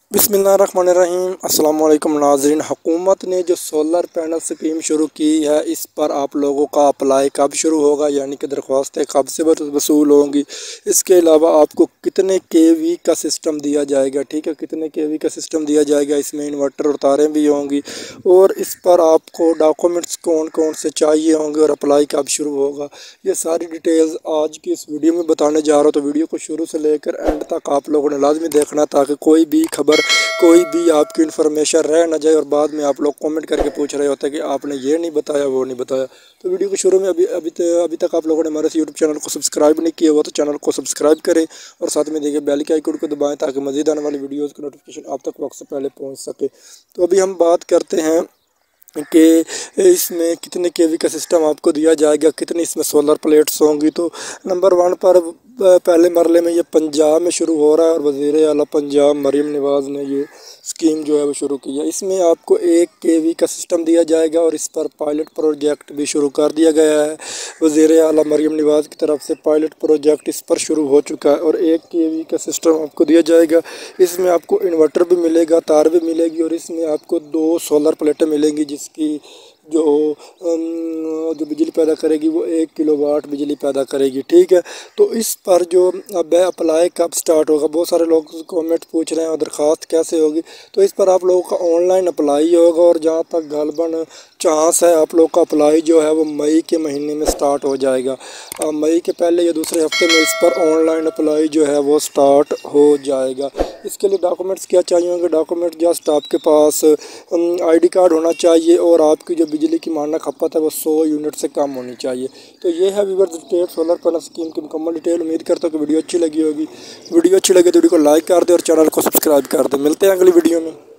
बिस्मिल्लाहिर्रहमानिर्रहीम। अस्सलाम वालेकुम नाज़रीन। हुकूमत ने जो सोलर पैनल स्कीम शुरू की है, इस पर आप लोगों का अप्लाई कब शुरू होगा, यानी कि दरख्वास्तें कब से वसूल होंगी। इसके अलावा आपको कितने केवी का सिस्टम दिया जाएगा, ठीक है, कितने केवी का सिस्टम दिया जाएगा, इसमें इन्वर्टर और तारें भी होंगी, और इस पर आपको डॉक्यूमेंट्स कौन कौन से चाहिए होंगे और अप्लाई कब शुरू होगा, ये सारी डिटेल्स आज की इस वीडियो में बताने जा रहा हूँ। तो वीडियो को शुरू से लेकर एंड तक आप लोगों ने लाजमी देखना, ताकि कोई भी खबर, कोई भी आपकी इन्फॉर्मेशन रह ना जाए और बाद में आप लोग कमेंट करके पूछ रहे होते हैं कि आपने ये नहीं बताया, वो नहीं बताया। तो वीडियो के शुरू में अभी तक आप लोगों ने हमारे यूट्यूब चैनल को सब्सक्राइब नहीं किया हुआ तो चैनल को सब्सक्राइब करें और साथ में देखिए बेल के आइकन को दबाएं, ताकि मज़ीद आने वाली वीडियोज़ की नोटिफिकेशन आप तक वक्त से पहले पहुँच सके। तो अभी हम बात करते हैं कि इसमें कितने केवी का सिस्टम आपको दिया जाएगा, कितनी इसमें सोलर प्लेट्स होंगी। तो नंबर 1 पर पहले मरले में ये पंजाब में शुरू हो रहा है और वज़ीर आला पंजाब मरीम नवाज़ ने ये स्कीम जो है वो शुरू की है। इसमें आपको 1 केवी का सिस्टम दिया जाएगा और इस पर पायलट प्रोजेक्ट भी शुरू कर दिया गया है। वज़ीर आला मरीम नवाज़ की तरफ से पायलट प्रोजेक्ट इस पर शुरू हो चुका है और 1 केवी का सिस्टम आपको दिया जाएगा। इसमें आपको इन्वर्टर भी मिलेगा, तार भी मिलेगी और इसमें आपको 2 सोलर प्लेटें मिलेंगी, जिसकी जो बिजली पैदा करेगी वो 1 किलोवाट बिजली पैदा करेगी, ठीक है। तो इस पर जो अब अप्लाई कब स्टार्ट होगा, बहुत सारे लोग कमेंट पूछ रहे हैं और दरख्वास्त कैसे होगी। तो इस पर आप लोगों का ऑनलाइन अप्लाई होगा और जहाँ तक गालबन चांस है, आप लोग का अप्लाई जो है वो मई के महीने में स्टार्ट हो जाएगा। मई के पहले या दूसरे हफ्ते में इस पर ऑनलाइन अप्लाई जो है वो स्टार्ट हो जाएगा। इसके लिए डॉक्यूमेंट्स क्या चाहिए होंगे? डॉक्यूमेंट जस्ट आपके पास ID कार्ड होना चाहिए और आपकी जो बिजली की मानक खपत है वो 100 यूनिट से कम होनी चाहिए। तो ये है viewers detail solar panel scheme की मुकम्मल डिटेल। उम्मीद करता हूँ कि वीडियो अच्छी लगी होगी। वीडियो अच्छी लगे तो वीडियो को लाइक कर दे और चैनल को सब्सक्राइब कर दे। मिलते हैं अगली वीडियो में।